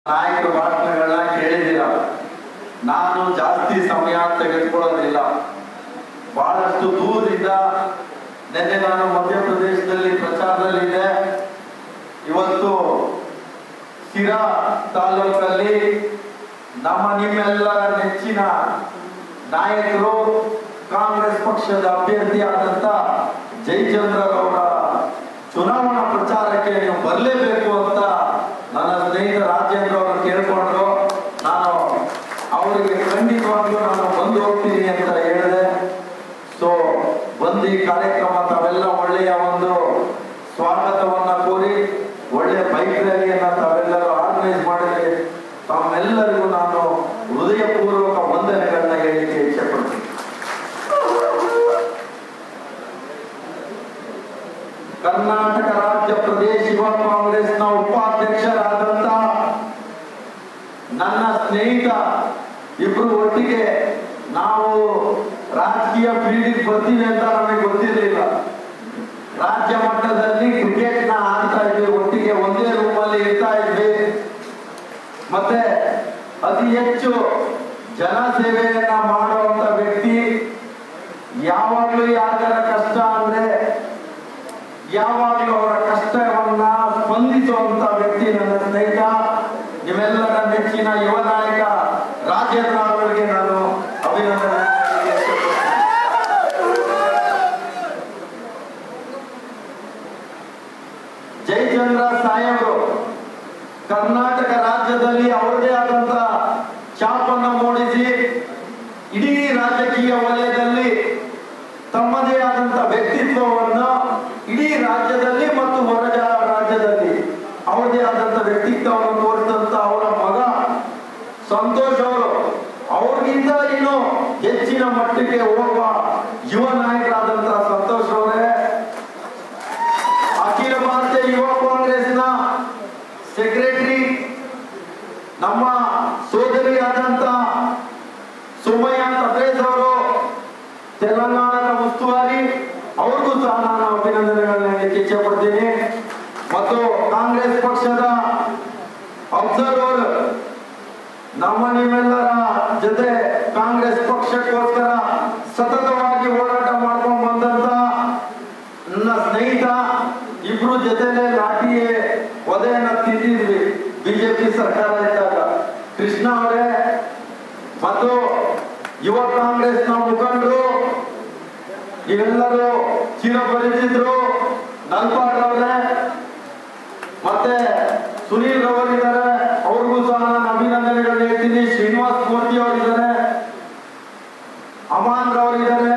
ನಾಯಕರ ಭಾಷಣಗಳನ್ನ ಕೇಳಿದಿರ. ನಾನು ಜಾಸ್ತಿ ಸಮಯ ತೆಗೆದುಕೊಳ್ಳೋದಿಲ್ಲ. ಬಹಳಷ್ಟು ದೂರದಿಂದ ನಿನ್ನೆ ನಾನು ಮಧ್ಯಪ್ರದೇಶದಲ್ಲಿ ಪ್ರಚಾರದಲ್ಲಿದ್ದೆ. ಇವತ್ತು ಸಿರಾ ತಾಲೂಕಲ್ಲಿ ನಿಮ್ಮೆಲ್ಲರ ನೆಚ್ಚಿನ ನಾಯಕರು ಕಾಂಗ್ರೆಸ್ ಪಕ್ಷದ ಅಭ್ಯರ್ಥಿಯಾದಂತ ಜಯಚಂದ್ರರವರ ಚುನಾವಣಾ ಪ್ರಚಾರಕ್ಕೆ ನೀವು ಬರಲೇಬೇಕು ಅಂತ ನನ್ನ ಸ್ನೇಹಿತ ರಾಜೇಂದ್ರ ಅವರು ಕೇಳ್ಕೊಂಡ್ರು. ನಾನು ಅವರಿಗೆ ಖಂಡಿತವಾಗ್ಲೂ ನಾನು ಬಂದು ಹೋಗ್ತೀನಿ ಅಂತ ಹೇಳಿದೆ. ಸೊ ಬಂದು ಈ ಕಾರ್ಯಕ್ರಮ ತಾವೆಲ್ಲ ಒಳ್ಳೆಯ ಒಂದು ಸ್ವಾಗತವನ್ನ ಕೋರಿ ಒಳ್ಳೆಯ ಬೈಕ್ ರ್ಯಾಲಿಯನ್ನ ತಾವೆಲ್ಲರೂ ಆರ್ಗನೈಸ್ ಮಾಡಿ ತಮ್ಮೆಲ್ಲರಿಗೂ ನಾನು ಹೃದಯಪೂರ್ವಕ ವಂದನೆಗಳನ್ನ ಹೇಳಲಿಕ್ಕೆ ಇಚ್ಛೆ ಪಡ್ತೀನಿ. ಕರ್ನಾಟಕ ರಾಜ್ಯ ಪ್ರದೇಶ ಯುವ ಕಾಂಗ್ರೆಸ್ನ ಉಪಾಧ್ಯಕ್ಷರಾದಂತ ನನ್ನ ಸ್ನೇಹಿತ ಇಬ್ರು ಒಟ್ಟಿಗೆ ನಾವು ರಾಜಕೀಯ ಫೀಲ್ಡಿಗೆ ಬರ್ತೀವಿ ಅಂತ ನಮಗೆ ಗೊತ್ತಿರಲಿಲ್ಲ. ರಾಜ್ಯ ಮಟ್ಟದಲ್ಲಿ ಕ್ರಿಕೆಟ್ ನ ಆಡ್ತಾ ಇದ್ವಿ, ಒಟ್ಟಿಗೆ ಒಂದೇ ರೂಮಲ್ಲಿ ಇರ್ತಾ ಇದ್ವಿ. ಮತ್ತೆ ಅತಿ ಹೆಚ್ಚು ಜನಸೇವೆಯನ್ನ ಮಾಡುವಂತ ವ್ಯಕ್ತಿ, ಯಾವಾಗ್ಲೂ ಯಾರ ಕಷ್ಟ ಅಂದ್ರೆ ಯಾವಾಗಲೂ ಅವರ ಕಷ್ಟವನ್ನ ಸ್ಪಂದಿಸುವಂತ ವ್ಯಕ್ತಿ ನನ್ನ ಸ್ನೇಹಿತ, ನಿಮ್ಮೆಲ್ಲರ ನೆಚ್ಚಿನ ಯುವ ನಾಯಕ ರಾಜೇಂದ್ರ ಅವರಿಗೆ ನಾನು ಅಭಿನಂದನೆ. ಜಯಚಂದ್ರ ಸಾಹೇಬರು ಕರ್ನಾಟಕ ರಾಜ್ಯದಲ್ಲಿ ಅವರದೇ ಆದಂತ ಛಾಪನ್ನ ಮೂಡಿಸಿ ಇಡೀ ರಾಜಕೀಯ ವಲಯದಲ್ಲಿ ತಮ್ಮದೇ ಆದಂತ ವ್ಯಕ್ತಿತ್ವವನ್ನು ಇಡೀ ರಾಜ್ಯದಲ್ಲಿ ಮತ್ತು ಹೊರ ರಾಜ್ಯದಲ್ಲಿ ಅವರದೇ ಆದಂತ ವ್ಯಕ್ತಿತ್ವವನ್ನು ತೋರಿಸಿದಂತ ಅವರ ಮಗ ಸಂತೋಷ್ ಅವರು ಅವ್ರಿಗಿಂತ ಇನ್ನು ಹೆಚ್ಚಿನ ಮಟ್ಟಿಗೆ ಹೋಗುವ ಯುವ ನಾಯಕರಾದಂತಹ ಸಂತೋಷ್ ಅವರೇ, ಅಖಿಲ ಭಾರತೀಯ ಯುವ ಕಾಂಗ್ರೆಸ್ನ ಸೆಕ್ರೆಟರಿ ನಮ್ಮ ಸೋದರಿಯಾದಂತ ಸುಮಯ್ಯ ತಬ್ರೇಜ್ ಅವರು, ತೆಲಂಗಾಣದ ಉಸ್ತುವಾರಿ, ಅವ್ರಿಗೂ ಸಹ ನಾನು ಅಭಿನಂದನೆಗಳನ್ನ ಹೇಳಲಿಕ್ಕೆ ಇಚ್ಛೆ ಪಡ್ತೀನಿ. ಮತ್ತು ಕಾಂಗ್ರೆಸ್ ಪಕ್ಷದ ಅಬ್ಸರ್ವರ್ ನಿಮ್ಮೆಲ್ಲರ ಜೊತೆ ಕಾಂಗ್ರೆಸ್ ಪಕ್ಷಕ್ಕೋಸ್ಕರ ಸತತವಾಗಿ ಹೋರಾಟ ಮಾಡ್ಕೊಂಡು ಬಂದಂತ ನನ್ನ ಸ್ನೇಹಿತ, ಇಬ್ರು ಜೊತೆಲೆ ಲಾಠಿಯೇ ಒದೆಯನ್ನ ತಿಂದಿದ್ವಿ ಬಿಜೆಪಿ ಸರ್ಕಾರ ಇದ್ದಾಗ, ಕೃಷ್ಣ ಅವರೇ ಮತ್ತು ಯುವ ಕಾಂಗ್ರೆಸ್ನ ಮುಖಂಡರು ನೀವೆಲ್ಲರೂ ಚಿರಪರಿಚಿತರು, ನಲ್ಪಾಡ್ ಅವರೇ ಮತ್ತೆ ಸುನೀಲ್ ರವರಿದ್ದಾರೆ, ಅವ್ರಿಗೂ ಸಹ ನಾನು ಅಭಿನಂದನೆಗಳು ಹೇಳ್ತೀನಿ. ಶ್ರೀನಿವಾಸ್ ಮೂರ್ತಿ ಅವರಿದ್ದಾರೆ, ಅಮಾನ್ ರವರಿದ್ದಾರೆ,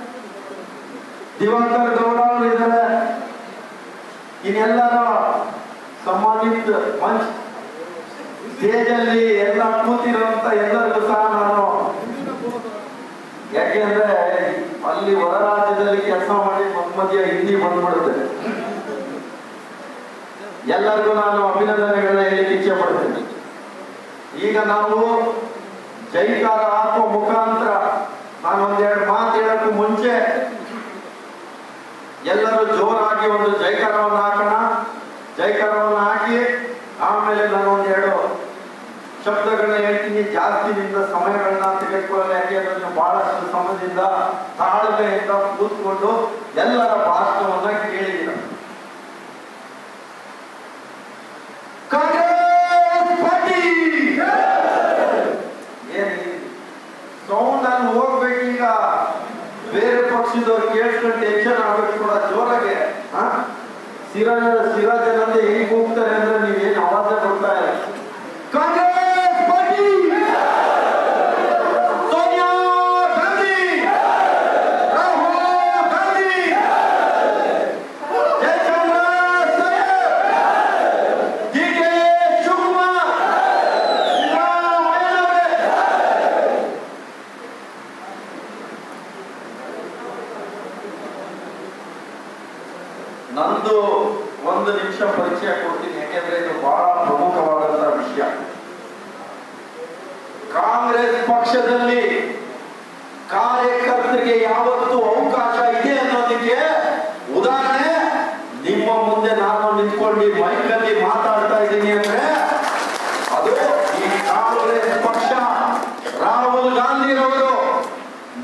ದಿವಾಕರ್ ಗೌಡ ಅವರಿದ್ದಾರೆ. ಇನ್ನೆಲ್ಲರ ಸಮ್ಮಾನಿತ ಮಂಚ್ ಸ್ಟೇಜಲ್ಲಿ ಎಲ್ಲ ಕೂತಿರುವಂತ ಎಲ್ಲರಿಗೂ ಸಹ ನಾನು, ಯಾಕೆಂದ್ರೆ ಅಲ್ಲಿ ಹೊರ ರಾಜ್ಯದಲ್ಲಿ ಕೆಲಸ ಮಾಡಿ ಮಧ್ಯ ಹಿಂದಿ ಬಂದ್ಬಿಡುತ್ತೆ, ಎಲ್ಲರಿಗೂ ನಾನು ಅಭಿನಂದನೆಗಳನ್ನ ಹೇಳಲಿಕ್ಕೆ ಇಚ್ಛೆ ಪಡ್ತೀನಿ. ಈಗ ನಾವು ಜೈಕಾರ ಹಾಕುವ ಮುಖಾಂತರ ನಾನು ಒಂದೆರಡು ಮಾತು ಹೇಳಕ್ಕೂ ಮುಂಚೆ ಎಲ್ಲರೂ ಜೋರಾಗಿ ಒಂದು ಜೈಕಾರವನ್ನು ಹಾಕೋಣ. ಜೈಕಾರವನ್ನು ಹಾಕಿ ಆಮೇಲೆ ನಾನು ಒಂದೆರಡು ಶಬ್ದಗಳನ್ನ ಹೇಳ್ತೀನಿ. ಜಾಸ್ತಿ ನಿಮ್ದ ಸಮಯಗಳನ್ನ ತೆಗೆದುಕೊಳ್ಳಲ್ಲ, ಯಾಕೆಂದ್ರೆ ಬಹಳಷ್ಟು ಸಮಯದಿಂದ ತಾಳ್ಮೆಯಿಂದ ಕೂತ್ಕೊಂಡು ಎಲ್ಲರ ಭಾಷಣವನ್ನ ಕೇಳಿದ್ದೀರ. ಸೌಂಡ್ ಅಲ್ಲಿ ಹೋಗ್ಬೇಕೀಗ, ಬೇರೆ ಪಕ್ಷದವ್ರು ಕೇಳ್ಕೊಂಡು ಟೆನ್ಷನ್ ಆಗ್ಬೇಕು ಕೂಡ. ಜೋರಾಗೆ ಸಿರಾಜನಂತೆ ಹೇಗೆ ಹೋಗ್ತಾರೆ ಅಂದ್ರೆ ನೀವೇನು ಆವಾಜ ಕೊಡ್ತಾ ಇಲ್ಲ. ಕಾಂಗ್ರೆಸ್ ಪಾರ್ಟಿ, ಸೋನಿಯಾ ಗಾಂಧಿ, ರಾಹುಲ್ ಗಾಂಧಿ, ಜಯಚಂದ್ರ ಸಾಹೇಬ್, ಡಿ.ಕೆ. ಶಿವಕುಮಾರ್, ನಂದು ಒಂದು ನಿಮಿಷ ಪರಿಚಯ ಕೊಡ್ತೀನಿ, ಯಾಕೆಂದ್ರೆ ಇದು ಬಹಳ ಪ್ರಮುಖವಾದಂತಹ ವಿಷಯ. ಕಾಂಗ್ರೆಸ್ ಪಕ್ಷದಲ್ಲಿ ಕಾರ್ಯಕರ್ತರಿಗೆ ಯಾವತ್ತು ಅವಕಾಶ ಇದೆ ಅನ್ನೋದಕ್ಕೆ ಉದಾಹರಣೆ, ನಿಮ್ಮ ಮುಂದೆ ನಾನು ನಿಂತ್ಕೊಂಡು ಮೈಕಲ್ಲಿ ಮಾತಾಡ್ತಾ ಇದ್ದೀನಿ ಅಂದ್ರೆ ಅದು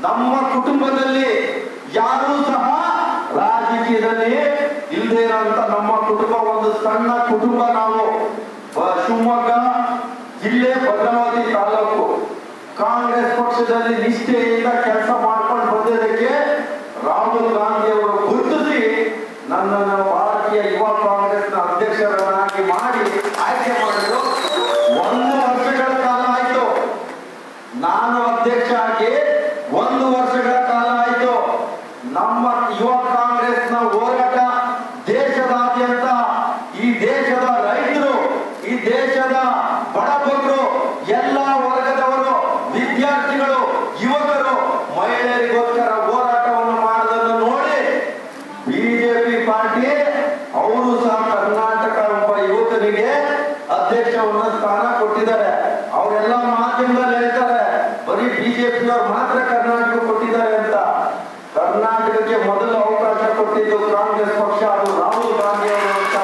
ನಮ್ಮ ಕುಟುಂಬದಲ್ಲಿ ಯಾರೂ ಸಹ ರಾಜಕೀಯದಲ್ಲಿ ಇಲ್ಲದೆ ಇರೋಂತ ನಮ್ಮ ಕುಟುಂಬ ಒಂದು ಸಣ್ಣ ಕುಟುಂಬ. ನಾವು ಶಿವಮೊಗ್ಗ ಜಿಲ್ಲೆ ಭದ್ರಾವತಿ ತಾಲೂಕು ಕಾಂಗ್ರೆಸ್ ಪಕ್ಷದಲ್ಲಿ ನಿಷ್ಠೆಯಿಂದ ಕೆಲಸ ಮಾಡ್ಕೊಂಡು ಬಂದಿದ್ದಕ್ಕೆ ರಾಹುಲ್ ಗಾಂಧಿ ಅವರು ಗುರುತಿಸಿ ನನ್ನನ್ನು ಭಾರತೀಯ ಯುವ ಕಾಂಗ್ರೆಸ್ನ ಅಧ್ಯಕ್ಷರನ್ನಾಗಿ ಮಾಡಿ ಆಯ್ಕೆ ಮಾಡಿದ್ರು. 1 ವರ್ಷಗಳ ಕಾಲ ಆಯ್ತು ನಾನು ಅಧ್ಯಕ್ಷ ಆಗಿ, 1 ವರ್ಷಗಳ ಕಾಲ ಆಯ್ತು. ನಮ್ಮ ಯುವ ಕಾಂಗ್ರೆಸ್ನ ಹೋರಾಟ ದೇಶದಾದ್ಯಂತ, ಈ ದೇಶದ ರೈತರು, ಈ ದೇಶದ ಬಡಬಗರು, ಎಲ್ಲ ವರ್ಗದವರು, ವಿದ್ಯಾರ್ಥಿಗಳು, ಯುವಕರು, ಮಹಿಳೆಯರಿಗೋಸ್ಕರ ಹೋರಾಟವನ್ನು ಮಾಡೋದನ್ನು ನೋಡಿ ಬಿಜೆಪಿ ಪಾರ್ಟಿ ಅವರು ಸಹ ಕರ್ನಾಟಕ ಒಬ್ಬ ಯುವಕನಿಗೆ ಅಧ್ಯಕ್ಷವನ್ನ ಸ್ಥಾನ ಕೊಟ್ಟಿದ್ದಾರೆ. ಅವರೆಲ್ಲ ಮಾಧ್ಯಮದಲ್ಲಿ ಹೇಳ್ತಾರೆ ಬರೀ ಬಿಜೆಪಿಯವರು ಮಾತ್ರ ಕರ್ನಾಟಕ ಕೊಟ್ಟಿದ್ದಾರೆ ಅಂತ. ಕರ್ನಾಟಕಕ್ಕೆ ಮೊದಲು ಅವಕಾಶ ಕೊಟ್ಟಿದ್ದು ಕಾಂಗ್ರೆಸ್ ಪಕ್ಷ, ಅದು ರಾಹುಲ್ ಗಾಂಧಿ ಅವರು ಅಂತ.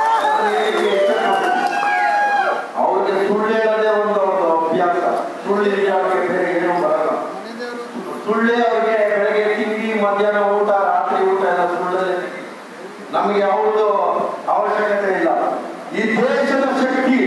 ಅವ್ರಿಗೆ ಸುಳ್ಳು ಹೇಳೋದೇ ಒಂದು ಅಭ್ಯಾಸ. ಸುಳ್ಳಿದ್ರೆ ಅವ್ರಿಗೆ ಬೇರೆ ಏನೂ ಬರಲ್ಲ. ಸುಳ್ಳೆ ಅವ್ರಿಗೆ ಬೆಳಗ್ಗೆ ತಿಂಡಿ, ಮಧ್ಯಾಹ್ನ ಊಟ, ರಾತ್ರಿ ಊಟ ಎಲ್ಲ ಸುಳ್ಳಲ್ಲಿ. ನಮಗೆ ಯಾವುದು ಅವಶ್ಯಕತೆ ಇಲ್ಲ. ಈ ದೇಶದ ಶಕ್ತಿ,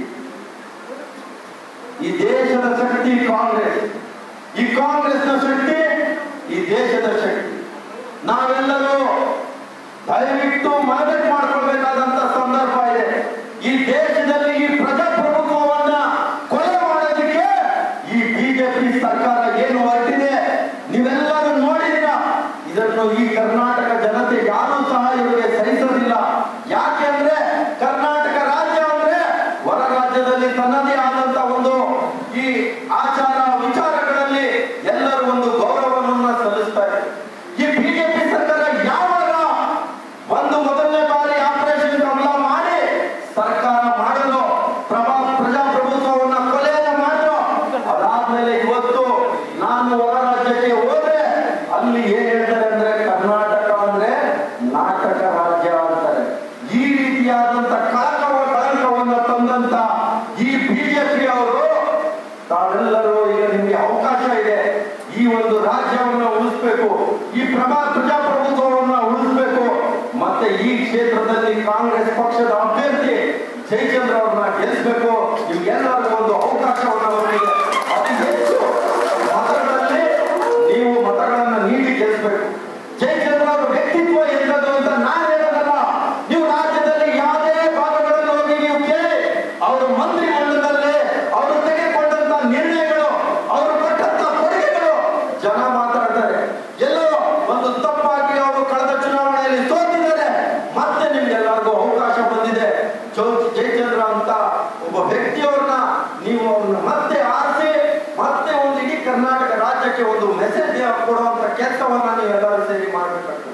ಈ ದೇಶದ ಶಕ್ತಿ ಕಾಂಗ್ರೆಸ್, ಈ ಕಾಂಗ್ರೆಸ್ನ ಶಕ್ತಿ ಈ ದೇಶದ ಶಕ್ತಿ. ನಾವೆಲ್ಲರೂ ದಯವಿಟ್ಟು ಮನದಟ್ಟು ಮಾಡ್ಕೊಳ್ಬೇಕಾದಂತ ಸಂದರ್ಭ ಇದೆ. ಈ ದೇಶದಲ್ಲಿ ಈ ಪ್ರಜಾಪ್ರಭುತ್ವವನ್ನ ಕೊಲೆ ಮಾಡೋದಕ್ಕೆ ಈ ಬಿಜೆಪಿ ಸರ್ಕಾರ ಏನು ಹೊರಟಿದೆ ನೀವೆಲ್ಲರೂ ನೋಡಿದ್ದೀರಾ. ಇದನ್ನು ಈ ಕರ್ನಾಟಕ ಜನತೆ ಯಾರೂ ಸಹ ಇವರಿಗೆ ಸಹಿಸೋದಿಲ್ಲ. ಯಾಕೆಂದ್ರೆ ಕರ್ನಾಟಕ ರಾಜ್ಯ ಅಂದ್ರೆ ಹೊರ ರಾಜ್ಯದಲ್ಲಿ ತನ್ನದೇ ಆದಂತ ಒಂದು ಈ ಆಚಾರ ವಿಚಾರಗಳಲ್ಲಿ ಎಲ್ಲರೂ ಒಂದು ಗೌರವವನ್ನು ಸಲ್ಲಿಸ್ತಾರೆ. ಈ ಬಿಜೆಪಿ ಸರ್ಕಾರ ಯಾವಾಗ ಒಂದು ಮೊದಲನೇ ಬಾರಿ ಆಪರೇಷನ್ ಕಮಲ ಮಾಡಿ ಸರ್ಕಾರ ಮಾಡಲು ಪ್ರಜಾಪ್ರಭುತ್ವವನ್ನ ಕೊಲೆಯನ್ನು ಮಾಡಿದ್ರು. ಅದಾದ್ಮೇಲೆ ಇವತ್ತು ನಾನು ಹೊರ ರಾಜ್ಯಕ್ಕೆ ಹೋದ್ರೆ ಅಲ್ಲಿ ಏನ್ ಹೇಳ್ತಾರೆ ಅಂದ್ರೆ ಕರ್ನಾಟಕ ಅಂದ್ರೆ ನಾಟಕ ರಾಜ್ಯ ಅಂತಾರೆ. ಈ ರೀತಿಯಾದಂತ ಕಳಂಕವನ್ನು ತಂದಂತ ಈ ಬಿಜೆಪಿ ಅವರು ತಾವೆಲ್ಲರೂ ಈಗ ನಿಮ್ಗೆ ಅವಕಾಶ ಇದೆ, ಈ ಒಂದು ರಾಜ್ಯವನ್ನು ಉಳಿಸ್ಬೇಕು, ಈ ಪ್ರಜಾಪ್ರಭುತ್ವವನ್ನು ಉಳಿಸ್ಬೇಕು, ಮತ್ತೆ ಈ ಕ್ಷೇತ್ರದಲ್ಲಿ ಕಾಂಗ್ರೆಸ್ ಪಕ್ಷದ ಅಭ್ಯರ್ಥಿ ಜಯಚಂದ್ರ ಅವ್ರನ್ನ ಗೆಲ್ಲಿಸಬೇಕು. ನಿಮ್ಗೆಲ್ಲರಿಗೂ ಒಂದು ಅವಕಾಶವನ್ನು ಅವರಿಗೆ ಅತಿ ಹೆಚ್ಚು ಮತಗಳಲ್ಲಿ ನೀವು ಮತಗಳನ್ನ ನೀಡಿ ಗೆಲ್ಲಿಸಬೇಕು. ಜಯಚಂದ್ರ ಅವರ ವ್ಯಕ್ತಿತ್ವ ಎಂಥದ್ದು ಅಂತ ನಾನು ಹೇಳೋದಲ್ಲ. ನೀವು ರಾಜ್ಯದಲ್ಲಿ ಯಾವುದೇ ಭಾಗಗಳಲ್ಲಿ ಹೋಗಿ ನೀವು ಕೇಳಿ, ಅವರು ಮಂತ್ರಿ ಮಂಡಲದಲ್ಲಿ ಅವರು ತೆಗೆದುಕೊಂಡಂತ ನಿರ್ಣಯಗಳು, ಅವರು ಕೊಟ್ಟಂತ ಕೊಡುಗೆಗಳು ಜನ ಮಾತಾಡ್ತಾರೆ. ಎಲ್ಲೋ ಒಂದು ತಪ್ಪಾಗಿ ಅವರು ಕಳೆದ ಚುನಾವಣೆಯಲ್ಲಿ ಸೋತಿದ್ದಾರೆ. ಮತ್ತೆ ನಿಮ್ಗೆಲ್ಲರಿಗೂ ಅವಕಾಶ ಬಂದಿದೆ. ಜಯಚಂದ್ರ ಅಂತ ಒಬ್ಬ ವ್ಯಕ್ತಿಯವ್ರನ್ನ ನೀವು ಅವ್ರನ್ನ ಮತ್ತೆ ಆರಿಸಿ ಮತ್ತೆ ಒಂದು ಇಡೀ ಕರ್ನಾಟಕ ರಾಜ್ಯಕ್ಕೆ ಒಂದು ಮೆಸೇಜ್ ಕೊಡುವಂತ ಕೆಲಸವನ್ನ ನೀವೆಲ್ಲರೂ ಸೇರಿ ಮಾಡಬೇಕಾಗ್ತದೆ.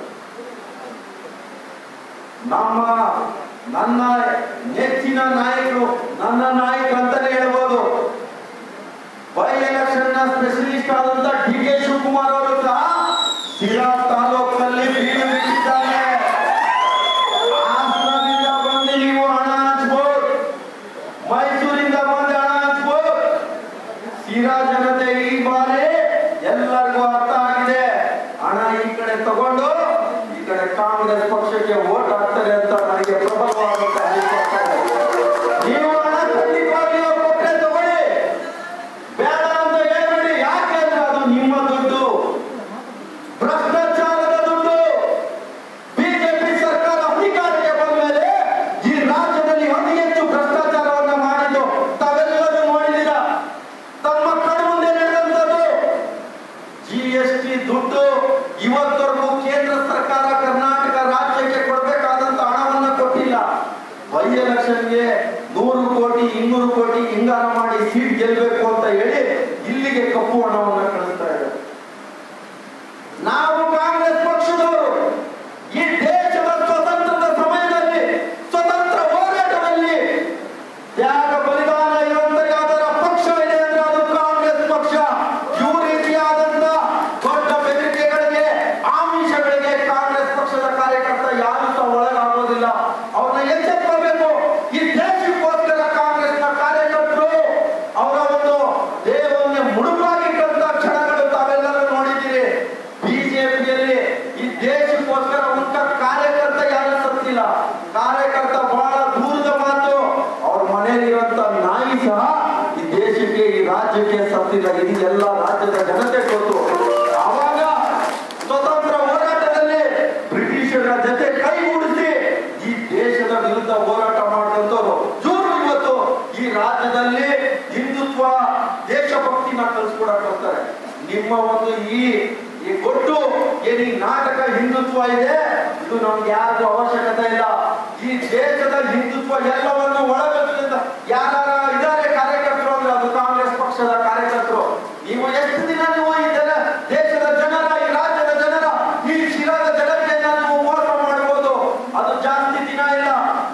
ನನ್ನ ನೆಚ್ಚಿನ ನಾಯಕರು, ನನ್ನ ನಾಯಕ ಅಂತಾನೆ ಹೇಳ್ಬೋದು, ಬೈ ಎಲೆಕ್ಷನ್ ನ ಸ್ಪೆಷಲಿಸ್ಟ್ ಆದಂತ ಡಿ.ಕೆ. ಶಿವಕುಮಾರ್ ಅವರು ಸಹ ಶಿರಾ ತಾಲೂಕಿನಲ್ಲಿ ಬೀಡು ಬಿಟ್ಟಿದ್ದಾರೆ. ಹಾಸನದಿಂದ ಬಂದು ನೀವು ಹಣ ಹಂಚ್ಬೋದು, ಮೈಸೂರಿಂದ ಬಂದು ಹಣ ಹಂಚ್ಬೋದು. ಶಿರಾ ಜನತೆ ಈ ಬಾರಿ ಎಲ್ಲರಿಗೂ ಅರ್ಥ ಆಗಿದೆ. ಹಣ ಈ ಕಡೆ ತಗೊಂಡು ಈ ಕಡೆ ಕಾಂಗ್ರೆಸ್ ಪಕ್ಷಕ್ಕೆ ವೋಟ್ ಹಾಕ್ತಾರೆ ಅಂತ ನನಗೆ ಪ್ರಬಲವಾದಂತ ವಿಶ್ವಾಸ ಇದೆ. ನೀವು ಹಣ ಖಂಡಿತವಾಗಿ ಕೊಟ್ಟರೆ ತಗೊಳ್ಳಿ, ಬೇಡ ಅಂತ ಹೇಳ್ಬೇಡಿ. ಯಾಕೆಂದ್ರೆ ಅದು ನಿಮ್ಮ ದುಡ್ಡು, ಭ್ರಷ್ಟಾಚಾರದ ದುಡ್ಡು. ಬಿಜೆಪಿ ಸರ್ಕಾರ ಅಧಿಕಾರಕ್ಕೆ ಬಂದ ಮೇಲೆ ಈ ರಾಜ್ಯದಲ್ಲಿ ಅತಿ ಹೆಚ್ಚು ಭ್ರಷ್ಟಾಚಾರವನ್ನ ಮಾಡಿದ್ದು ತಾವೆಲ್ಲರೂ ನೋಡಿದ್ದೀರಾ. ತಮ್ಮ ಕಣ್ಣು ಮುಂದೆ ನಡೆದಂತದ್ದು GST ದುಡ್ಡು ಇವತ್ತವರೆಗೂ ಕೇಂದ್ರ ಸರ್ಕಾರ ಕರ್ನಾಟಕ ರಾಜ್ಯಕ್ಕೆ ಕೊಡಬೇಕಾದಂತ ಹಣವನ್ನ ಕೊಟ್ಟಿಲ್ಲ. ಬೈ ಎಲೆಕ್ಷನ್ಗೆ 100 ಕೋಟಿ 200 ಕೋಟಿ ಹಿಂಗಾರ ಮಾಡಿ ಸೀಟ್ ಗೆಲ್ಲಬೇಕು ಅಂತ ಹೇಳಿ ಇಲ್ಲಿಗೆ ಕಪ್ಪು ಹಣವನ್ನ ಕಳಿಸ್ತಾ ಇದ್ದಾರೆ. ನಾವು ಕಾಂಗ್ರೆಸ್ ಪಕ್ಷದವರು ಈ ದೇಶದ ಸ್ವತಂತ್ರದ ಸಮಯದಲ್ಲಿ, ಸ್ವತಂತ್ರ ಹೋರಾಟದಲ್ಲಿ ತ್ಯಾಗ ಬಲಿದಾನ ಇರುವಂತ ಯಾವ್ದಾರ ಪಕ್ಷ ಇದೆ ಅಂದ್ರೆ ಅದು ಕಾಂಗ್ರೆಸ್ ಪಕ್ಷ. ಇವು ರೀತಿಯಾದಂತ ದೊಡ್ಡ ಬೆದರಿಕೆಗಳಿಗೆ, ಆಮಿಷಗಳಿಗೆ ಕಾಂಗ್ರೆಸ್ ಪಕ್ಷದ ಕಾರ್ಯಕರ್ತ ಯಾರು ಸಹ ಒಳಗಾಗೋದಿಲ್ಲ. ಅವ್ರನ್ನ ಎಚ್ಚೆತ್ತಬೇಕು. ಈ ದೇಶಕ್ಕೋಸ್ಕರ ಕಾಂಗ್ರೆಸ್ನ ಕಾರ್ಯಕರ್ತರು ಅವರ ಒಂದು ದೇಹವನ್ನೇ ಮುಡುಪಾಗಿಟ್ಟಂತ ಕ್ಷಣಗಳು ತಾವೆಲ್ಲರೂ ನೋಡಿದ್ದೀರಿ. ಸಹ ಈ ದೇಶಕ್ಕೆ ಈ ರಾಜ್ಯಕ್ಕೆ ಸತ್ತಿಲ್ಲ. ಇದು ಎಲ್ಲ ರಾಜ್ಯದ ಜನತೆ ಗೊತ್ತು. ಆವಾಗ ಸ್ವತಂತ್ರ ಹೋರಾಟದಲ್ಲಿ ಬ್ರಿಟಿಷರ ಜೊತೆ ಕೈಗೂಡಿಸಿ ಈ ದೇಶದ ವಿರುದ್ಧ ಹೋರಾಟ ಮಾಡಿದಂತವರು ಇವರು ಇವತ್ತು ಈ ರಾಜ್ಯದಲ್ಲಿ ಹಿಂದುತ್ವ ದೇಶಭಕ್ತಿನ ಕಲಿಸ್ಕೊಡಕ್ ಹೋಗ್ತಾರೆ. ನಿಮ್ಮ ಒಂದು ಈ ಒಟ್ಟು ಏನಿ ನಾಟಕ ಹಿಂದುತ್ವ ಇದೆ, ಇದು ನಮ್ಗೆ ಯಾರಿಗೂ ಅವಶ್ಯಕತೆ ಇಲ್ಲ. ಈ ದೇಶದ ಹಿಂದುತ್ವ ಎಲ್ಲವನ್ನು ಒಳಗೊಂಡಿದ್ದ ಯಾರ ಇದ್ದಾರೆ ಕಾರ್ಯಕರ್ತರು ಅಂದ್ರೆ ಅದು ಕಾಂಗ್ರೆಸ್ ಪಕ್ಷದ ಕಾರ್ಯಕರ್ತರು. ನೀವು ಎಷ್ಟು ದಿನ ನೀವು ಈ ದೇಶದ ಜನರ, ಈ ರಾಜ್ಯದ ಜನರ, ಈ ಶಿರಾದ ಜನತೆಯನ್ನ ನೀವು ಮೋಸ ಮಾಡಬಹುದು? ಅದು ಜಾಸ್ತಿ ದಿನ ಇಲ್ಲ.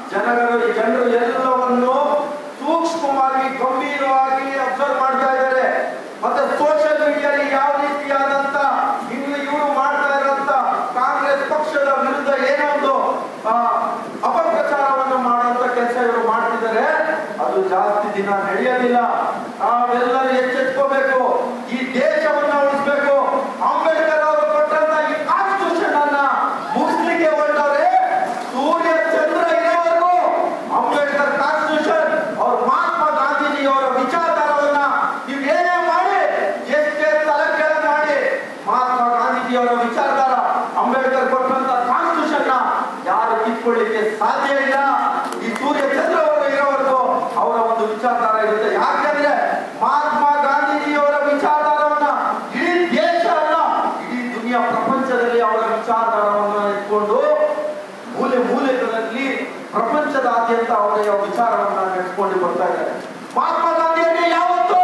ಜನರು ಎಲ್ಲವನ್ನು ಸೂಕ್ಷ್ಮವಾಗಿ ಗಂಭೀರವಾಗಿ ಅಬ್ಸರ್ವ್ ಮಾಡ್ತಾ ಇದ್ದಾರೆ. ಮತ್ತೆ ಸೋಷಿಯಲ್ ಮೀಡಿಯಾದಲ್ಲಿ ಯಾವ ರೀತಿಯಾದಂತ ಇವರು ಮಾಡ್ತಾ ಇರುವಂತ ಕಾಂಗ್ರೆಸ್ ಪಕ್ಷದ ವಿರುದ್ಧ ಏನೋ ಒಂದು ಅಪಪ್ರಚಾರವನ್ನು ಮಾಡುವಂತ ಕೆಲಸ ಇವರು ಮಾಡ್ತಿದ್ದಾರೆ. ಅದು ಜಾಸ್ತಿ ದಿನ ನಡೆಯೋದಿಲ್ಲ. ನಾವೆಲ್ಲರೂ ಎಚ್ಚೆತ್ಕೋಬೇಕು. ಈ ದೇಶವನ್ನ ಉಳಿಸ್ಬೇಕು. ಅಂಬೇಡ್ಕರ್ ಅವರು ಕೊಟ್ಟಂತ ಈ ಕಾನ್ಸ್ಟಿಟ್ಯೂಷನ್ ಅನ್ನ ಮುಗಿಸ್ಲಿಕ್ಕೆ ಹೊರಟವ್ರೆ. ಸೂರ್ಯ ಚಂದ್ರ ಇರೋವರೆಗೂ ಅಂಬೇಡ್ಕರ್ ಕಾನ್ಸ್ಟಿಟ್ಯೂಷನ್ ಅವ್ರ ಮಹಾತ್ಮ ಗಾಂಧೀಜಿ ಅವರ ವಿಚಾರಧಾರವನ್ನ ನೀವು ಏನೇ ಮಾಡಿ, ಎಷ್ಟೇ ತಲೆಕೆಳ ಮಾಡಿ, ಮಹಾತ್ಮ ಗಾಂಧೀಜಿ ಅವರ ವಿಚಾರಧಾರ, ಅಂಬೇಡ್ಕರ್ ಕೊಟ್ಟಂತ ಕಾನ್ಸ್ಟಿಟ್ಯೂಷನ್ ಯಾರು ಕಿತ್ಕೊಳ್ಳಿಕ್ಕೆ ಸಾಧ್ಯ ಇಲ್ಲ. ಈ ಸೂರ್ಯ ಚಂದ್ರ ಅವರು ಇರೋವರೆಗೂ ಅವರ ಒಂದು ವಿಚಾರಧಾರ ಇರುತ್ತೆ. ಯಾಕೆಂದ್ರೆ ಮಹಾತ್ಮ ಗಾಂಧೀಜಿಯವರ ವಿಚಾರಧಾರವನ್ನ ಇಡೀ ದೇಶ ಅಲ್ಲ, ಇಡೀ ದುನಿಯಾ ಪ್ರಪಂಚದಲ್ಲಿ ಅವರ ವಿಚಾರಧಾರವನ್ನ ಇಟ್ಕೊಂಡು ಮೂಲೆಗಳಲ್ಲಿ ಪ್ರಪಂಚದಾದ್ಯಂತ ಅವರ ವಿಚಾರವನ್ನ ನಡೆಸಿಕೊಂಡು ಬರ್ತಾ ಇದ್ದಾರೆ. ಮಹಾತ್ಮ ಗಾಂಧಿಯವರಿಗೆ ಯಾವತ್ತೂ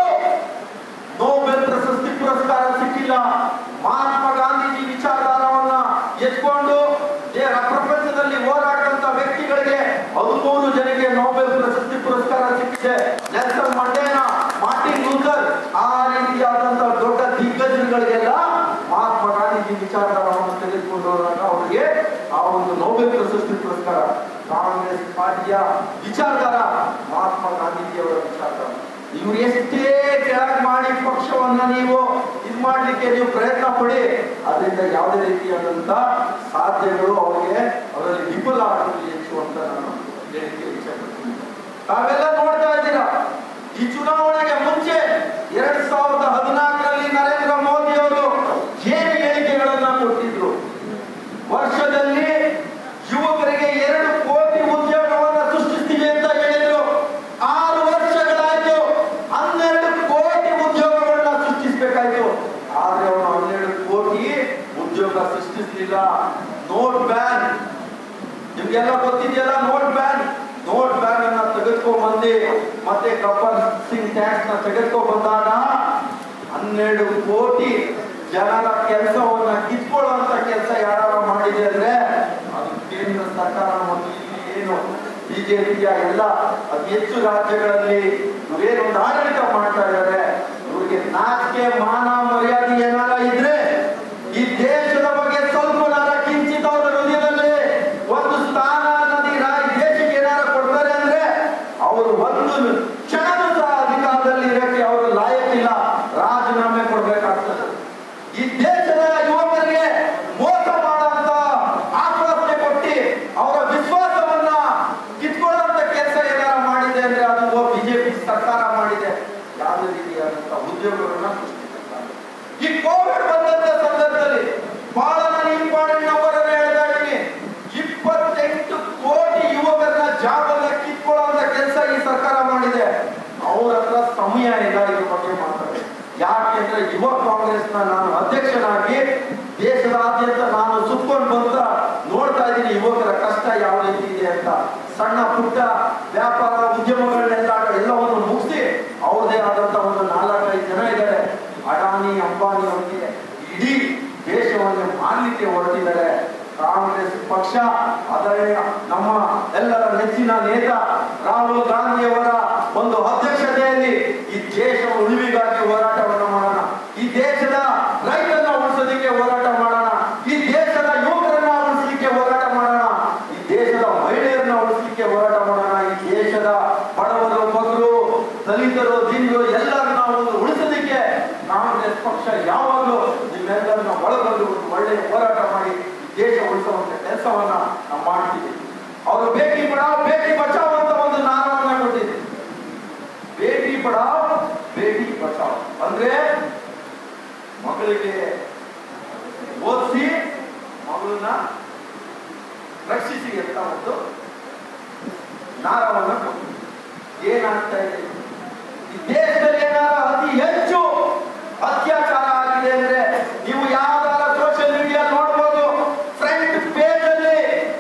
ನೋಬೆಲ್ ಪ್ರಶಸ್ತಿ ಪುರಸ್ಕಾರ ಸಿಕ್ಕಿಲ್ಲ. ಮಹಾತ್ಮ ಗಾಂಧೀಜಿ ವಿಚಾರಧಾರವನ್ನ ಎತ್ಕೊಂಡು ಪ್ರಪಂಚದಲ್ಲಿ ಹೋರಾಟಂತ ವ್ಯಕ್ತಿಗಳಿಗೆ 13 ಜನರಿಗೆ ನೋಬೆಲ್ ಪ್ರಶಸ್ತಿ ಪುರಸ್ಕಾರ ಸಿಕ್ಕಿದೆ. ನೆಲ್ಸನ್ ಮಂಡೇಲಾ, ಮಾರ್ಟಿನ್ ಲೂಥರ್, ಆ ರೀತಿಯಾದಂತ ದೊಡ್ಡ ದಿಗ್ಗಜರುಗಳಿಗೆಲ್ಲ ಮಹಾತ್ಮ ಗಾಂಧೀಜಿ ವಿಚಾರಧಾರವನ್ನು ತೆಗೆದುಕೊಂಡು ಅವರಿಗೆ ಆ ಒಂದು ನೋಬೆಲ್ ಪ್ರಶಸ್ತಿ ಪುರಸ್ಕಾರ. ಕಾಂಗ್ರೆಸ್ ಪಾರ್ಟಿಯ ವಿಚಾರಧಾರ ಮಹಾತ್ಮ ಗಾಂಧೀಜಿಯವರ ವಿಚಾರಧಾರ. ಇವ್ರು ಎಷ್ಟೇ ಕೆಳಗೆ ಮಾಡಿ ಪಕ್ಷವನ್ನ ನೀವು ಇದು ಮಾಡ್ಲಿಕ್ಕೆ ನೀವು ಪ್ರಯತ್ನ ಪಡಿ, ಅದರಿಂದ ಯಾವುದೇ ರೀತಿಯಾದಂತ ಸಾಧ್ಯಗಳು ಅವರಲ್ಲಿ ವಿಫಲ ಆಗೋದು ಹೆಚ್ಚು ಅಂತ ನಾನು ಹೇಳಿಕೆ ಇಚ್ಛೆಪಡ್ತೀನಿ. ತಾವೆಲ್ಲ ನೋಡ್ತಾ ಇದ್ದೀರಾ, ಈ ಚುನಾವಣೆಗೆ ಮುಂಚೆ 2014ರಲ್ಲಿ ನರೇಂದ್ರ ಮೋದಿ ಅವರು ಏನು ಹೇಳಿಕೆಗಳನ್ನ ಕೊಟ್ಟಿದ್ರು. ವರ್ಷದಲ್ಲಿ ಯುವಕರಿಗೆ 2 ಕೋಟಿ ಉದ್ಯೋಗವನ್ನ ಸೃಷ್ಟಿಸ್ತೀವಿ ಅಂತ ಹೇಳಿದ್ರು. 6 ವರ್ಷಗಳಾಯ್ತು, 12 ಕೋಟಿ ಉದ್ಯೋಗಗಳನ್ನ ಸೃಷ್ಟಿಸಬೇಕಾಯ್ತು. ಆದ್ರೆ ಅವರು 12 ಕೋಟಿ ಉದ್ಯೋಗ ಸೃಷ್ಟಿಸಲಿಲ್ಲ. ನೋಟ್ ಬ್ಯಾನ್ ನಿಮ್ಗೆಲ್ಲ ಗೊತ್ತಿದೆಯಲ್ಲ. ನೋಟ್ ಬ್ಯಾನ್ ಅನ್ನ ತೆಗೆದುಕೊಂಡ್ಬಂದು ಮತ್ತೆ ಗಬ್ಬರ್ ಸಿಂಗ್ ಟ್ಯಾಕ್ಸ್ ನ ತೆಗೆದುಕೊಂಡು ಬಂದಾಗ 12 ಕೋಟಿ ಜನರ ಕೆಲಸವನ್ನ ಕಿತ್ಕೊಳ್ಳುವಂತ ಕೆಲಸ ಯಾರು ಮಾಡಿದೆ ಅಂದ್ರೆ ಅದು ಕೇಂದ್ರ ಸರ್ಕಾರ ಮತ್ತು ಇಲ್ಲಿ ಏನು ಬಿಜೆಪಿಯ ಎಲ್ಲ ಅತಿ ಹೆಚ್ಚು ರಾಜ್ಯಗಳಲ್ಲಿ ಇವರೇನೊಂದು ಆಡಳಿತ ಮಾಡ್ತಾ ಇದ್ದಾರೆ. ಇವರಿಗೆ ನಾಚಿಕೆ ಮಾನ ಮರ್ಯಾದೆ ಏನಾರ ಇದ್ರೆ ಈ ದೇಶದ ಬಗ್ಗೆ ಸ್ವಲ್ಪ ಕಿಂಚಿತ್ ಅವರ ಹೃದಯದಲ್ಲಿ ಒಂದು ಸ್ಥಾನ ದೇಶಕ್ಕೆ ಏನಾರ ಕೊಡ್ತಾರೆ ಅಂದ್ರೆ ಅವರು ಒಂದು ಕ್ಷಣದ ಸಹ ಅಧಿಕಾರದಲ್ಲಿ ಇರಕ್ಕೆ ಅವರು ಲಾಯಕ್ಕಿಲ್ಲ, ರಾಜೀನಾಮೆ ಕೊಡ್ಬೇಕಾಗ್ತದೆ. ಈ ದೇಶದ ಯುವಕರಿಗೆ ಮೋಸ ಮಾಡುವಂತ ಆಶ್ವಾಸನೆ ಕೊಟ್ಟು ಅವರ ವಿಶ್ವಾಸವನ್ನ ಕಿತ್ಕೊಳ್ಳುವಂತ ಕೆಲಸ ಏನಾರ ಮಾಡಿದೆ ಅಂದ್ರೆ ಅದು ಬಿಜೆಪಿ ಸರ್ಕಾರ ಮಾಡಿದೆ. ಯಾವುದೇ ರೀತಿಯಾದಂತ ಉದ್ಯೋಗಗಳನ್ನ ಸೃಷ್ಟಿಸುತ್ತಾರೆ. ಈ ಕೋವಿಡ್ ಬಂದಂತ ಸಂದರ್ಭದಲ್ಲಿ ಬಹಳ ನಾನು ಇಂಪಾರ್ಟೆಂಟ್ ನಂಬರ್ ಅನ್ನು ಹೇಳ್ತಾ ಇದ್ದೀನಿ. 28 ಕೋಟಿ ಯುವಕರನ್ನ ಜಾಬ್ ಅನ್ನ ಕಿತ್ಕೊಳ್ಳುವಂತ ಕೆಲಸ ಈ ಸರ್ಕಾರ ಮಾಡಿದೆ. ಅವ್ರ ಹತ್ರ ಸಮಯ ಇಲ್ಲ ಇದ್ರ ಬಗ್ಗೆ ಮಾತಾಡಿ. ಯಾಕೆಂದ್ರೆ ಯುವ ಕಾಂಗ್ರೆಸ್ನ ನಾನು ಅಧ್ಯಕ್ಷನಾಗಿ ದೇಶದಾದ್ಯಂತ ನಾನು ಸುತ್ಕೊಂಡು ಬಂದ ನೋಡ್ತಾ ಇದ್ದೀನಿ ಯುವಕರ ಕಷ್ಟ ಯಾವ ರೀತಿ ಇದೆ ಅಂತ. ಸಣ್ಣ ಪುಟ್ಟ ವ್ಯಾಪಾರ ಎಲ್ಲವನ್ನು ಮುಗಿಸಿ ಅವ್ರದೇ ಆದಂತ ಒಂದು 4-5 ಜನ ಇದ್ದಾರೆ. ಅಡಾನಿ ಅಂಬಾನಿ ಅವರಿಗೆ ಇಡೀ ದೇಶವನ್ನು ಮಾಡಲಿಕ್ಕೆ ಹೊರಟಿದ್ದಾರೆ. ಕಾಂಗ್ರೆಸ್ ಪಕ್ಷ ಅದರ ನಮ್ಮ ಎಲ್ಲರ ನೆಚ್ಚಿನ ನೇತಾ ರಾಹುಲ್ ಗಾಂಧಿಯವರ ಒಂದು ಅಧ್ಯಕ್ಷತೆಯಲ್ಲಿ ಈ ದೇಶ ಉಳಿವಿಗಾಗಿ ಹೋರಾಟವನ್ನು ಮಾಡೋಣ. ಈ ದೇಶದ ರೈತರನ್ನ ಉಳಿಸೋದಕ್ಕೆ ಹೋರಾಟ ಮಾಡೋಣ. ಈ ದೇಶದ ಯುವಕರನ್ನ ಉಳಿಸಲಿಕ್ಕೆ ಹೋರಾಟ ಮಾಡೋಣ. ಈ ದೇಶದ ಮಹಿಳೆಯರನ್ನ ಉಳಿಸಲಿಕ್ಕೆ ಹೋರಾಟ ಮಾಡೋಣ. ಈ ದೇಶದ ಬಡವರು, ಮಕ್ಕಳು, ದಲಿತರು, ದೀನರು ಎಲ್ಲರನ್ನ ಉಳಿಸೋದಕ್ಕೆ ಕಾಂಗ್ರೆಸ್ ಪಕ್ಷ ಯಾವಾಗಲೂ ನಿಮ್ಮೆಲ್ಲರನ್ನ ಒಳಗೊಂಡು ಒಳ್ಳೆಯ ಹೋರಾಟ ಮಾಡಿ ದೇಶ ಉಳಿಸುವಂತ ಕೆಲಸವನ್ನ ನಾವು ಮಾಡ್ತೀವಿ. ಅವರು ಬೇಟಿ ಬಚಾವ್ ಅಂತ ಒಂದು ನಾರವನ್ನ ಕೊಟ್ಟಿದೆ. ಬೇಟಿ ಪಡಾವ್ ಬೇಟಿ ಬಚಾವ್ ಅಂದ್ರೆ ಮಗಳಿಗೆ ಓದಿಸಿ ಮಗಳನ್ನ ರಕ್ಷಿಸಿ ಅಂತ ಒಂದು ನಾರವನ್ನ ಕೊಟ್ಟು ಏನಾಗ್ತಾ ಇದೆ ಈ ದೇಶದಲ್ಲಿ ಏನಾರ ಅತಿ ಹೆಚ್ಚು ಅತ್ಯಾಚಾರ ಆಗಿದೆ ಅಂದ್ರೆ ನೀವು ಯಾವ್ದಾರ ಸೋಷಿಯಲ್ ಮೀಡಿಯಾ ನೋಡ್ಬೋದು. ಫ್ರಂಟ್ ಪೇಜ್ ಅಲ್ಲಿ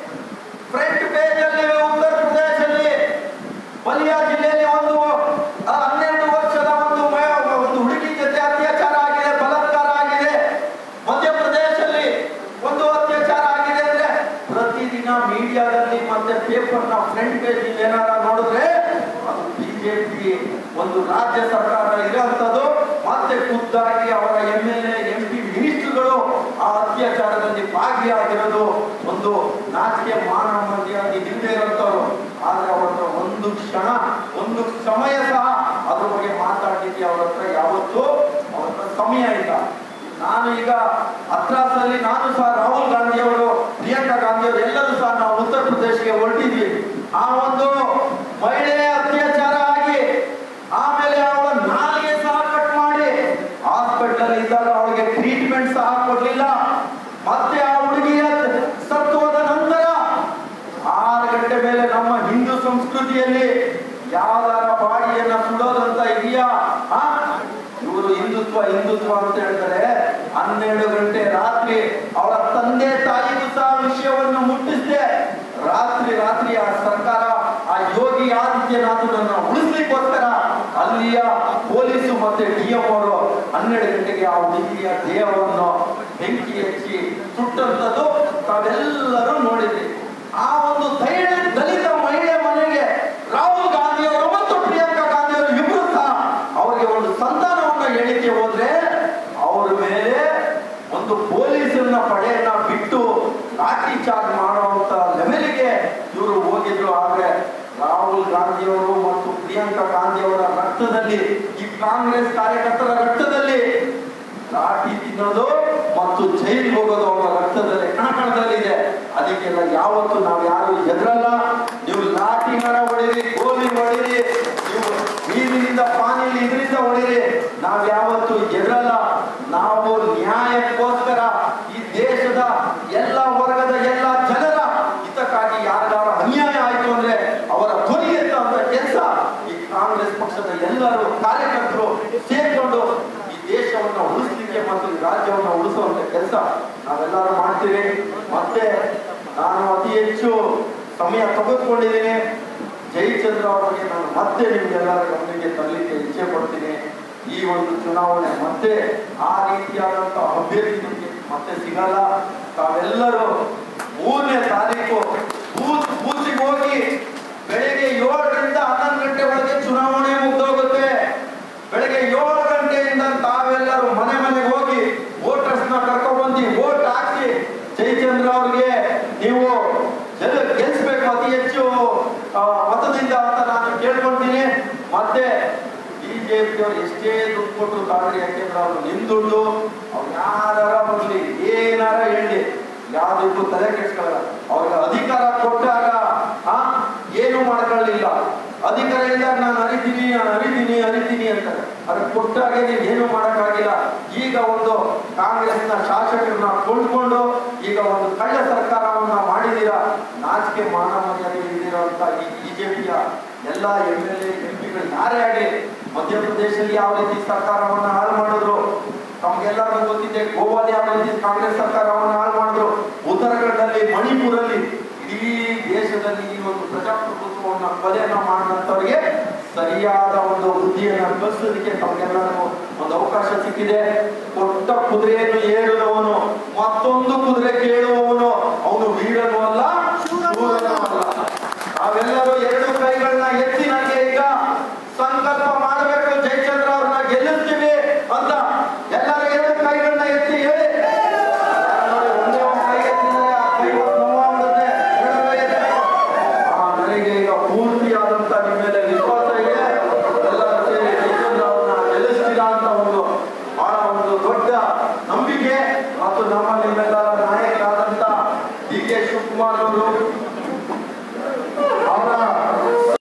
ಉತ್ತರ ಪ್ರದೇಶದಲ್ಲಿ ಬಲಿಯಾ ಜಿಲ್ಲೆಯಲ್ಲಿ ಒಂದು 12 ವರ್ಷದ ಒಂದು ಹುಡುಗಿ ಜೊತೆ ಅತ್ಯಾಚಾರ ಆಗಿದೆ, ಬಲಾತ್ಕಾರ ಆಗಿದೆ. ಮಧ್ಯಪ್ರದೇಶದಲ್ಲಿ ಒಂದು ಅತ್ಯಾಚಾರ ಆಗಿದೆ ಅಂದ್ರೆ ಪ್ರತಿದಿನ ಮೀಡಿಯಾದಲ್ಲಿ ಮತ್ತೆ ಪೇಪರ್ ನ ಫ್ರಂಟ್ ಪೇಜ್ ಏನಾರ ನೋಡಿದ್ರೆ ಅದು ಬಿಜೆಪಿ ಒಂದು ರಾಜ್ಯ ಸರ್ಕಾರ ಇರುವಂತದ್ದು. ಮತ್ತೆ ಖುದ್ದಾಗಿ ಅವರ MLA MP ಮಿನಿಸ್ಟರ್ಗಳು ಆ ಅತ್ಯಾಚಾರದಲ್ಲಿ ಭಾಗಿಯಾಗಿರೋದು ಒಂದು ನಾಚಿಕೆ ಮಾನ ಮರ್ಯಾದೆ ಇಲ್ಲದೆ ಇರುವಂತವ್ರು. ಆದ್ರೆ ಅವರ ಒಂದು ಕ್ಷಣ ಒಂದು ಸಮಯ ಸಹ ಅದ್ರ ಬಗ್ಗೆ ಮಾತಾಡಲಿಕ್ಕೆ ಅವ್ರ ಹತ್ರ ಯಾವತ್ತೂ ಅವ್ರ ಹತ್ರ ಸಮಯ ಇಲ್ಲ. ನಾನು ಈಗ ಹತ್ರಾಸಲ್ಲಿ ನಾನು ಸಹ ರಾಹುಲ್ ಗಾಂಧಿ ಅವರು, ಪ್ರಿಯಾಂಕಾ ಗಾಂಧಿ ಅವರು ಎಲ್ಲರೂ ಸಹ ನಾವು ಉತ್ತರ ಪ್ರದೇಶಕ್ಕೆ ಹೊರಟಿದ್ವಿ. ಆ ಒಂದು ಮಹಿಳೆ ಅತ್ಯಾಚಾರ ಆಗಿ ಆಮೇಲೆ ಅವಳ ನಾಲಿಗೆ ಸಹ ಕಟ್ ಮಾಡಿ ಹಾಸ್ಪಿಟಲ್ ಇದ್ದಾಗ ಅವಳಿಗೆ ಟ್ರೀಟ್ಮೆಂಟ್ ಸಹ ಕೊಡ್ಲಿಲ್ಲ. ಮತ್ತೆ ಆ ಹುಡುಗಿಯ ಸತ್ತು ಹೋದ ನಂತರ 6 ಗಂಟೆ ಮೇಲೆ ನಮ್ಮ ಹಿಂದೂ ಸಂಸ್ಕೃತಿಯಲ್ಲಿ ಯಾವ್ದಾರ ಬಾಡಿಯನ್ನ ಸುಡೋದಂತ ಇದೆಯಾ? ಇವರು ಹಿಂದುತ್ವ ಅಂತ ಹೇಳ್ತಾರೆ. 12 ಗಂಟೆ ರಾತ್ರಿ ಅವಳ ತಂದೆ ತಾಯಿಗೂ ಸಹ ವಿಷಯವನ್ನು ಮುಟ್ಟಿಸಿದೆ. ರಾತ್ರಿ ಆ ಸರ್ಕಾರ ಆ ಯೋಗಿ ಆದಿತ್ಯನಾಥನನ್ನ ಉಳಿಸ್ಲಿಕ್ಕೋಸ್ಕರ ಅಲ್ಲಿಯ ಪೊಲೀಸು ಮತ್ತೆ DM ಅವರು 12 ಗಂಟೆಗೆ ಆ ಹುಡುಗಿಯ ದೇಹವನ್ನು ಬೆಂಕಿ ಹಚ್ಚಿ ಸುಟ್ಟಂತದ್ದು ತಾವೆಲ್ಲರೂ ನೋಡಿದ್ರಿ. ಆ ಒಂದು ದಲಿತ ಮಹಿಳೆ ಮನೆಗೆ ರಾಹುಲ್ ಗಾಂಧಿ ಅವರು ಮತ್ತು ಪ್ರಿಯಾಂಕಾ ಗಾಂಧಿ ಅವರು ಇಬ್ಬರು ಸಹ ಅವರಿಗೆ ಒಂದು ಸಂತಾನವನ್ನ ಹೇಳಿಕೆ ಹೋದ್ರೆ ಅವ್ರ ಮೇಲೆ ಒಂದು ಪೊಲೀಸರನ್ನ ಪಡೆಯನ್ನ ಬಿಟ್ಟು ಲಾಠಿ ಚಾರ್ಜ್ ಮಾಡುವಂತ ಲೆವೆಲ್ಗೆ ಇವರು ಹೋಗಿದ್ರು. ಆದ್ರೆ ರಾಹುಲ್ ಗಾಂಧಿ ಅವರು ಮತ್ತು ಪ್ರಿಯಾಂಕಾ ಗಾಂಧಿ ಅವರ ರಕ್ತದಲ್ಲಿ, ಈ ಕಾಂಗ್ರೆಸ್ ಕಾರ್ಯಕರ್ತರ ರಕ್ತದಲ್ಲಿ ಲಾಠಿ ತಿನ್ನೋದು ಮತ್ತು ಜೈಲಿಗೆ ಹೋಗೋದು ಅವರ ರಕ್ತದಲ್ಲಿ ಕಣಕಣದಲ್ಲಿದೆ. ಅದಕ್ಕೆಲ್ಲ ಯಾವತ್ತು ನಾವು ಯಾರು ಹೆದರಲ್ಲ. ನೀವು ಲಾಠಿ ಮರ ಹೊಡಿರಿ, ಗೋಲಿ ಹೊಡಿರಿ, ನೀವು ನೀರಿನಿಂದ ಪಾನಿಲಿ ಇದರಿಂದ ಹೊಡಿರಿ, ನಾವು ಯಾವತ್ತು ಹೆದರಲ್ಲ. ನಾವು ನ್ಯಾಯಕ್ಕೋಸ್ಕರ ಈ ದೇಶದ ಎಲ್ಲ ವರ್ಗದ ಎಲ್ಲ ಜನರ ಹಿತಕ್ಕಾಗಿ ಯಾರಿಗಾರ ಅನ್ಯಾಯ ಆಯ್ತು ಅಂದ್ರೆ ಅವರ ಧ್ವನಿ ಎತ್ತುವಂತ ಕೆಲಸ ಈ ಕಾಂಗ್ರೆಸ್ ಪಕ್ಷದ ಎಲ್ಲರೂ ಕಾರ್ಯಕರ್ತರು ಸೇರ್ಕೊಂಡು ಈ ದೇಶವನ್ನ ಉಳಿಸ್ಲಿಕ್ಕೆ ಮತ್ತು ಈ ರಾಜ್ಯವನ್ನ ಉಳಿಸುವಂತ ಕೆಲಸ ನಾವೆಲ್ಲರೂ ಮಾಡ್ತೀವಿ. ಮತ್ತೆ ನಾನು ಅತಿ ಹೆಚ್ಚು ಸಮಯ ತೆಗೆದುಕೊಂಡಿದ್ದೀನಿ. ಜಯಚಂದ್ರ ಅವರ ಬಗ್ಗೆ ನಾನು ಮತ್ತೆ ನಿಮ್ಗೆಲ್ಲರ ಗಮನಕ್ಕೆ ತರಲಿಕ್ಕೆ ಇಚ್ಛೆ ಪಡ್ತೀನಿ. ಈ ಒಂದು ಚುನಾವಣೆ ಮತ್ತೆ ಆ ರೀತಿಯಾದಂತಹ ಅಭ್ಯರ್ಥಿ ನಮಗೆ ಮತ್ತೆ ಸಿಗಲ್ಲ. ತಾವೆಲ್ಲರೂ 3ನೇ ತಾರೀಕು ಬೂತಿಗೆ ಹೋಗಿ ಬೆಳಿಗ್ಗೆ 7ರಿಂದ 11 ಗಂಟೆ ಒಳಗೆ ಚುನಾವಣೆ ಮುಗ್ದೋಗುತ್ತೆ. ಬೆಳಿಗ್ಗೆ 7 ಗಂಟೆಯಿಂದ ತಾವೆಲ್ಲರೂ ಮನೆಗೆ ಹೋಗಿ ವೋಟರ್ಸ್ ನ ಕರ್ಕೊಂಡ್ಬಂದು ವೋಟ್ ಹಾಕಿ ಜಯಚಂದ್ರ ಅವ್ರಿಗೆ ನೀವು ಗೆಲ್ಸ್ಬೇಕು ಅತಿ ಹೆಚ್ಚು ಮತದಿಂದ ಅಂತ ನಾನು ಕೇಳ್ಕೊಳ್ತೀನಿ. ಮತ್ತೆ ಬಿಜೆಪಿ ಅವರು ಎಷ್ಟೇ ದುಡ್ಡು ಕೊಟ್ಟರು ಕಾದ್ರಿ, ಯಾಕೆಂದ್ರೆ ಅವ್ರು ನಿಮ್ ದುಡ್ಡು, ಅವ್ರು ಯಾರ ಬರಲಿ ಏನಾರ ಹೇಳಿ ಯಾವ್ದಕ್ಕೂ ತಲೆ ಕೆಡ್ಸ್ಕೊಳ್ಳಲ್ಲ. ಅವ್ರಿಗೆ ಅಧಿಕಾರ ಕೊಟ್ಟಾಗ ಏನು ಮಾಡ್ಕೊಳ್ಳಿಲ್ಲ. ಅಧಿಕಾರ ಇದ್ದಾಗ ನಾನು ಅರಿತೀನಿ ಅಂತಾರೆ. ಅದಕ್ಕೆ ಕೊಟ್ಟಾಗೆ ನೀವು ಏನು ಮಾಡಕ್ಕಾಗಿಲ್ಲ. ಈಗ ಒಂದು ಕಾಂಗ್ರೆಸ್ನ ಶಾಸಕರನ್ನ ಕೊಂಡ್ಕೊಂಡು ಈಗ ಒಂದು ಕಳ್ಳ ಸರ್ಕಾರವನ್ನ ಮಾಡಿದೀರಾ. ನಾಚಿಕೆ ಮಾನ ಮರ್ಯಾದೆ ಇಲ್ಲಿರುವಂತ ಈ ಬಿಜೆಪಿಯ ಎಲ್ಲ MLA MP ಯಾರೇ ಆಗಲಿ ಮಧ್ಯಪ್ರದೇಶದಲ್ಲಿ ಯಾವ ರೀತಿ ಸರ್ಕಾರವನ್ನ ಹಾಳು ಮಾಡಿದ್ರು, ನಮ್ಗೆಲ್ಲರಿಗೂ ಗೊತ್ತಿದೆ. ಗೋವಾದಲ್ಲಿ ಯಾವ ರೀತಿ ಕಾಂಗ್ರೆಸ್ ಸರ್ಕಾರವನ್ನ ಹಾಳು ಮಾಡಿದ್ರು, ಉತ್ತರಾಖಂಡಲ್ಲಿ, ಮಣಿಪುರಲ್ಲಿ, ಇಡೀ ದೇಶದಲ್ಲಿ ಈ ಒಂದು ಪ್ರಜಾಪ್ರಭುತ್ವವನ್ನು ಕೊಲೆಯನ್ನ ಮಾಡಿದಂಥವ್ರಿಗೆ ಸರಿಯಾದ ಒಂದು ಬುದ್ಧಿಯನ್ನ ಕಲಿಸೋದಕ್ಕೆ ತಮಗೆಲ್ಲರಿಗೂ ಒಂದು ಅವಕಾಶ ಸಿಕ್ಕಿದೆ. ಕೊಟ್ಟ ಕುದುರೆಯನ್ನು ಏರುವವನು ಮತ್ತೊಂದು ಕುದುರೆ ಕೇಳುವವನು ಅವನು ವೀರನೂ ಅಲ್ಲ, ಶೂರನೂ ಅಲ್ಲ. ನಾವೆಲ್ಲರೂ 2 ಕೈಗಳನ್ನ ಎತ್ತಿ ನನಗೆ ಈಗ ಸಂಕಲ್ಪ ಮಾಡಬೇಕು, ಜಯಚಂದ್ರ ಅವ್ರನ್ನ ಗೆಲ್ಲಿಸ್ತೀವಿ ಅಂತ. ಎಲ್ಲರೂ 2 ಕೈಗಳನ್ನ ಎತ್ತಿ ಹೇಳಿ. ಒಂದೇ ಒಂದು ಕೈ ಎತ್ತಿದ್ರೆ ಆ ಕೈ ನೋವಾಗುತ್ತೆ. 2 ಕೈ ಎತ್ತಿ. ನನಗೆ ಈಗ ಪೂರ್ತಿಯಾದಂತ ನಿಮ್ಮ ಮೇಲೆ ವಿಶ್ವಾಸ ಇದೆ. ಎಲ್ಲರೂ ಸೇರಿ ಜಯಚಂದ್ರ ಅವ್ರನ್ನ ಗೆಲ್ಲಿಸ್ತೀರಾ ಅಂತ ಒಂದು ಬಹಳ ಒಂದು ದೊಡ್ಡ ನಂಬಿಕೆ. ಮತ್ತು ನಮ್ಮ ನಿಮ್ಮೆಲ್ಲರ ನಾಯಕರಾದಂತ DK ಶಿವಕುಮಾರ್ ಅವರು